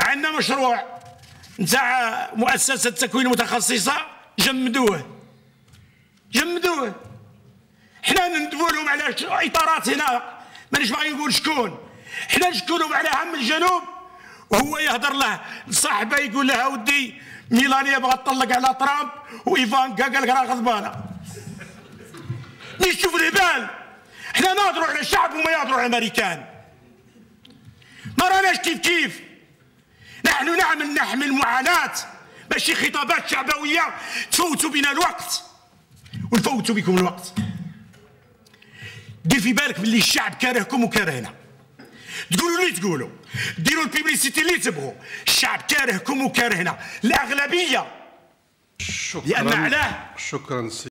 عندنا مشروع نتاع مؤسسة تكوين متخصصة، جمدوه. حنا ندوي لهم على اطارات هنا، مانيش باغي نقول شكون، حنا نشكو لهم على هم الجنوب، وهو يهضر له لصاحبه يقول له ودي ميلانيا بغات تطلق على ترامب، وايفانكا قال لك راه غضبانه. نشوف الهبال، حنا نهضروا على الشعب وما يهضروا على الامريكان. ما راناش كيف. نحن نحمل معاناة، ماشي خطابات شعبوية تفوتوا بنا الوقت ونفوتوا بكم الوقت. دير في بالك باللي الشعب كارهكم وكارهنا. تقولوا اللي تقولوا، ديروا البيبليسيتي اللي تبغوا، الشعب كارهكم وكارهنا، الأغلبية. شكرا. لأن علاه شكرا.